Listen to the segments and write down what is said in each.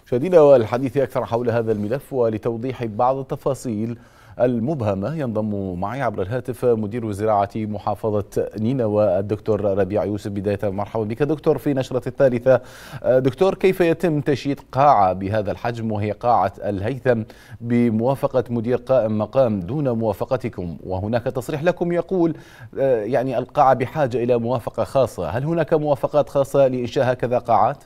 مشاهدينا، والحديث أكثر حول هذا الملف ولتوضيح بعض التفاصيل المبهمة ينضم معي عبر الهاتف مدير زراعة محافظة نينوى الدكتور ربيع يوسف. بداية مرحبا بك دكتور في نشرة الثالثة. دكتور، كيف يتم تشييد قاعة بهذا الحجم وهي قاعة الهيثم بموافقة مدير قائم مقام دون موافقتكم، وهناك تصريح لكم يقول يعني القاعة بحاجة إلى موافقة خاصة؟ هل هناك موافقات خاصة لإنشاء هكذا قاعات؟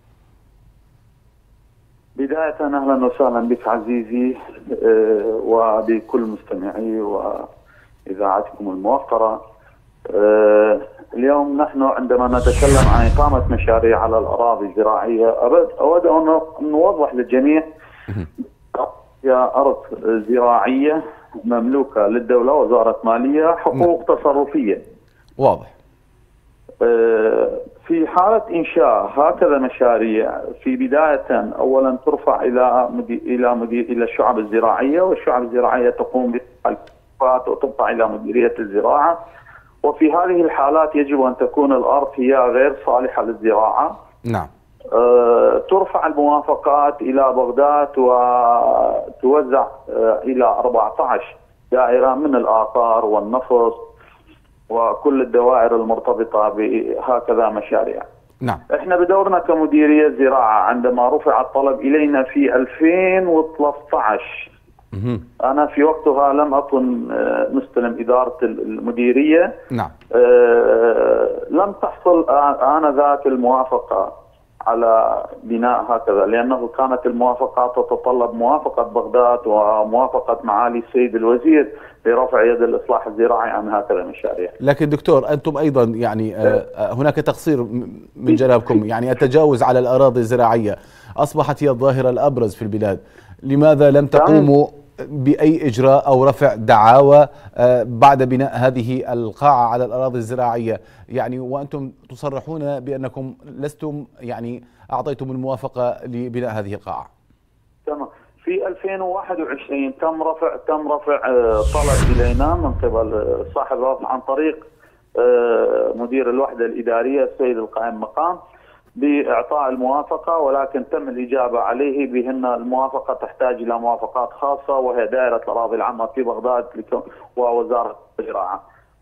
بداية أهلا وسهلا بك عزيزي وبكل مستمعي وإذاعتكم الموقرة. اليوم نحن عندما نتكلم عن إقامة مشاريع على الأراضي الزراعية أود أن نوضح للجميع هي أرض زراعية مملوكة للدولة، وزارة مالية، حقوق تصرفية. واضح. في حالة إنشاء هكذا مشاريع، في بداية أولا ترفع إلى الشعب الزراعية، والشعب الزراعية تقوم بالتحقيقات وترفع إلى مديرية الزراعة. وفي هذه الحالات يجب أن تكون الأرض هي غير صالحة للزراعة. نعم. ترفع الموافقات إلى بغداد وتوزع إلى 14 دائرة من الآثار والنفط وكل الدوائر المرتبطة بهكذا مشاريع. نعم. احنا بدورنا كمديرية زراعة عندما رفع الطلب إلينا في 2013، أنا في وقتها لم أكن مستلم إدارة المديرية. نعم. لم تحصل آنذاك الموافقة على بناء هكذا، لأنه كانت الموافقات تتطلب موافقة بغداد وموافقة معالي السيد الوزير لرفع يد الإصلاح الزراعي عن هكذا مشاريع. لكن دكتور، أنتم أيضا يعني هناك تقصير من جانبكم، يعني التجاوز على الأراضي الزراعية أصبحت هي الظاهرة الأبرز في البلاد. لماذا لم تقوموا بأي إجراء أو رفع دعاوى بعد بناء هذه القاعة على الأراضي الزراعية، يعني وأنتم تصرحون بأنكم لستم يعني أعطيتم الموافقة لبناء هذه القاعة؟ تمام. في 2021 تم رفع طلب إلينا من قبل صاحب الأرض عن طريق مدير الوحدة الإدارية السيد القائم مقام بإعطاء الموافقة، ولكن تم الإجابة عليه بأن الموافقة تحتاج إلى موافقات خاصة، وهي دائرة الأراضي العامة في بغداد ووزارة الزراعة.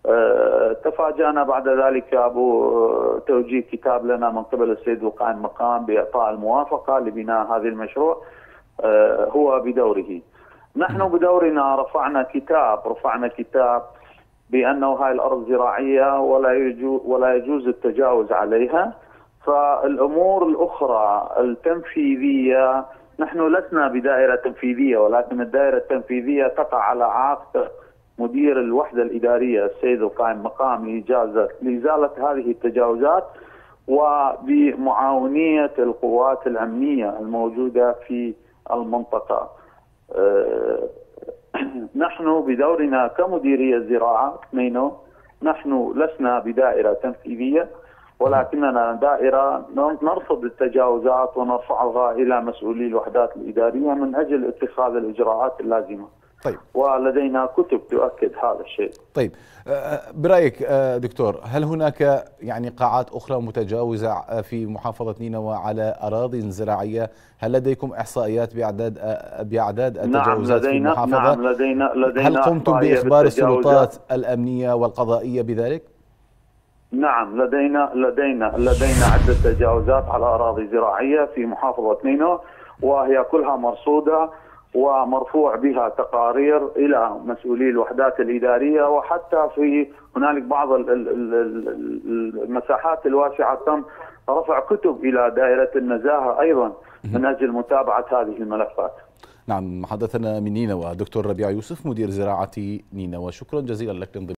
تفاجأنا بعد ذلك أبو توجيه كتاب لنا من قبل السيد القائم مقام بإعطاء الموافقة لبناء هذا المشروع هو بدوره. نحن بدورنا رفعنا كتاب بأنه هاي الأرض زراعية ولا يجوز التجاوز عليها. فالأمور الأخرى التنفيذية، نحن لسنا بدائرة تنفيذية، ولكن الدائرة التنفيذية تقع على عاتق مدير الوحدة الإدارية السيد القائم مقام لإزالة هذه التجاوزات، وبمعاونية القوات الأمنية الموجودة في المنطقة. نحن بدورنا كمديرية زراعة نحن لسنا بدائرة تنفيذية، ولكننا دائرة نرصد التجاوزات ونرفعها إلى مسؤولي الوحدات الإدارية من أجل اتخاذ الإجراءات اللازمة. طيب. ولدينا كتب تؤكد هذا الشيء. طيب، برأيك دكتور، هل هناك يعني قاعات أخرى متجاوزة في محافظة نينوى على أراضي زراعية؟ هل لديكم إحصائيات بأعداد التجاوزات في المحافظة؟ نعم، لدينا هل قمتم بإخبار السلطات الأمنية والقضائية بذلك؟ نعم، لدينا عدة تجاوزات على أراضي زراعية في محافظة نينوى، وهي كلها مرصودة ومرفوع بها تقارير إلى مسؤولي الوحدات الإدارية، وحتى في هنالك بعض المساحات الواسعة تم رفع كتب إلى دائرة النزاهة أيضا من أجل متابعة هذه الملفات. نعم، حدثنا من نينوى دكتور ربيع يوسف مدير زراعة نينوى. شكرا جزيلا لك.